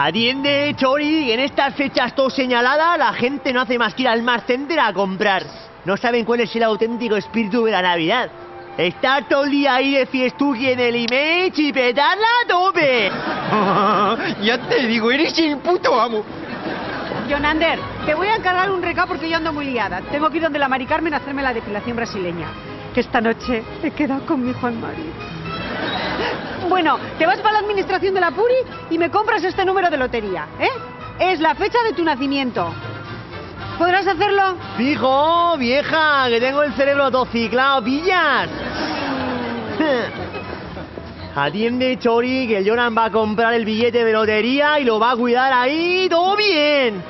Atiende, Chori, en estas fechas todo señaladas la gente no hace más que ir al Mart Center a comprar. No saben cuál es el auténtico espíritu de la Navidad. Estar todo el día ahí de fiestuki en el Image y petarla a tope. Ya te digo, eres el puto amo. Jonander, te voy a encargar un recado porque yo ando muy liada. Tengo que ir donde la Mari Carmen a hacerme la depilación brasileña. Que esta noche he quedado con mi Juan Mari. Bueno, te vas para la administración de la Puri y me compras este número de lotería, ¿eh? Es la fecha de tu nacimiento. ¿Podrás hacerlo? Fijo, vieja, que tengo el cerebro atociclado, pillas. Atiende, Chori, que el Jonan va a comprar el billete de lotería y lo va a cuidar ahí, todo bien.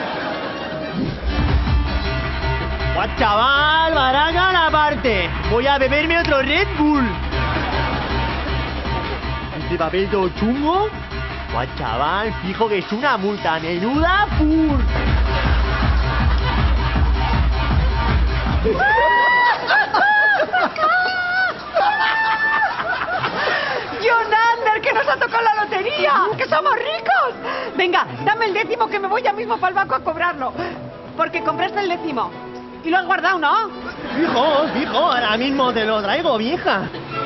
Guau, chaval, baraca la parte. Voy a beberme otro Red Bull. ¿Este papel todo chungo? Guau, chaval, fijo que es una multa menuda pur. ¡Jonander, que nos ha tocado la lotería! ¡Que somos ricos! Venga, dame el décimo que me voy ya mismo para el banco a cobrarlo. Porque compraste el décimo. Y lo has guardado, ¿no? Fijo, ahora mismo te lo traigo, vieja.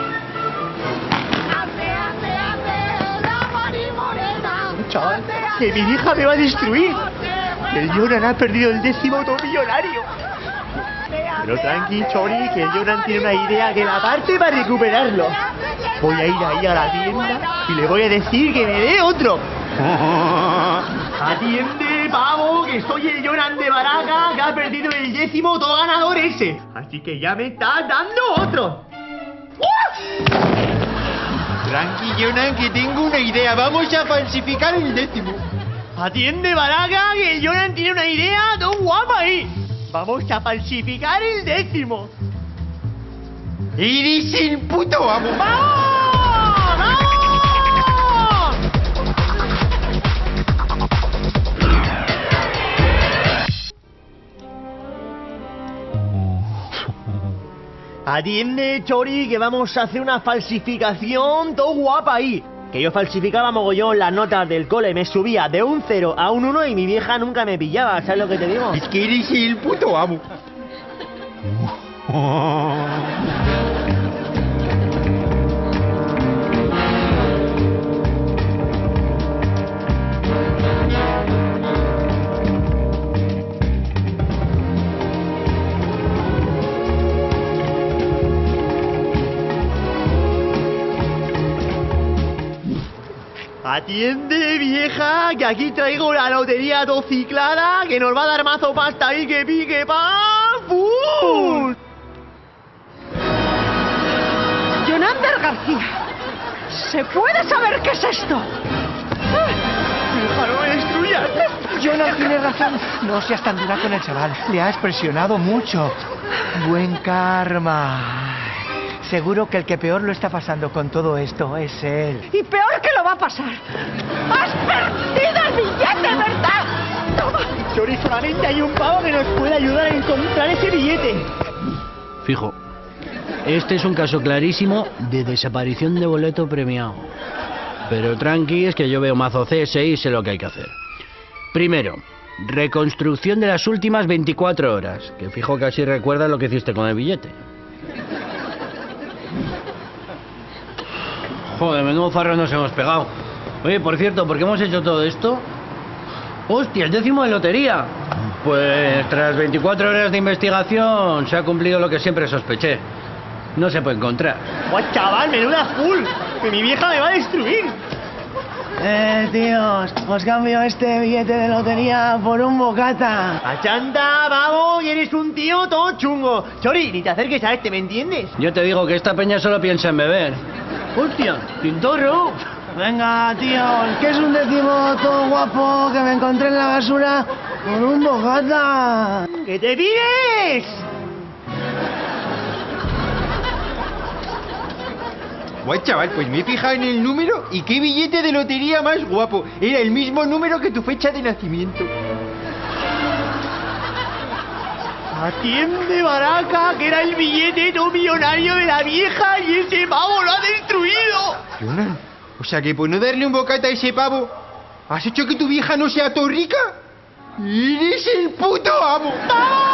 ¡La Mari Morena! Chaval, que mi vieja me va a destruir. El Jonan ha perdido el décimo millonario. Pero tranqui, Chori, que el Jonan tiene una idea que la parte para recuperarlo. Voy a ir ahí a la tienda y le voy a decir que me dé otro. Atiende, pavo, que soy el Jonan de Baraca, que ha perdido el décimo todo ganador ese. Así que ya me estás dando otro. Tranqui, Jonan, que tengo una idea. Vamos a falsificar el décimo. Atiende, Baraca, que el Jonan tiene una idea todo guapa ahí. Vamos a falsificar el décimo. Eres el puto amo. ¡Vamos! ¡Vamos! Atiende, Chori, que vamos a hacer una falsificación todo guapa ahí. Que yo falsificaba mogollón las notas del cole, me subía de un 0 a un 1 y mi vieja nunca me pillaba, ¿sabes lo que te digo? Es que eres el puto amo. Atiende, vieja, que aquí traigo la lotería tociclada, que nos va a dar mazo pasta ahí, que pique, ¡pam! ¡Pum! Jonander García, ¿se puede saber qué es esto? ¡Vieja, no me destruyas! Jonan tiene razón. No seas tan dura con el chaval. Le has presionado mucho. Buen karma. Seguro que el que peor lo está pasando con todo esto es él. Y peor que lo va a pasar. ¡Has perdido el billete, verdad! ¡Toma! Chori, solamente hay un pavo que nos puede ayudar a encontrar ese billete. Fijo. Este es un caso clarísimo de desaparición de boleto premiado. Pero tranqui, es que yo veo mazo CS y sé lo que hay que hacer. Primero, reconstrucción de las últimas 24 horas. Que fijo que así recuerdas lo que hiciste con el billete. Joder, menudo farro nos hemos pegado. Oye, por cierto, ¿por qué hemos hecho todo esto? ¡Hostia, el décimo de lotería! Pues tras 24 horas de investigación se ha cumplido lo que siempre sospeché. No se puede encontrar. ¡Guau, chaval, menuda full! ¡Que mi vieja me va a destruir! Tíos, os cambio este billete de lotería por un bocata. ¡Achanta, vamos! Y eres un tío todo chungo. Chori, ni te acerques a este, ¿me entiendes? Yo te digo que esta peña solo piensa en beber. ¡Hostia, Tintorro! Venga, tíos, que es un décimo todo guapo que me encontré en la basura por un bocata. ¡Que te pires! Guay, chaval, pues me he fijado en el número y qué billete de lotería más guapo. Era el mismo número que tu fecha de nacimiento. Atiende, Baraca, que era el billete no millonario de la vieja y ese pavo lo ha destruido. Jonan, o sea que por no darle un bocata a ese pavo, ¿Has hecho que tu vieja no sea torrica? ¡Eres el puto amo!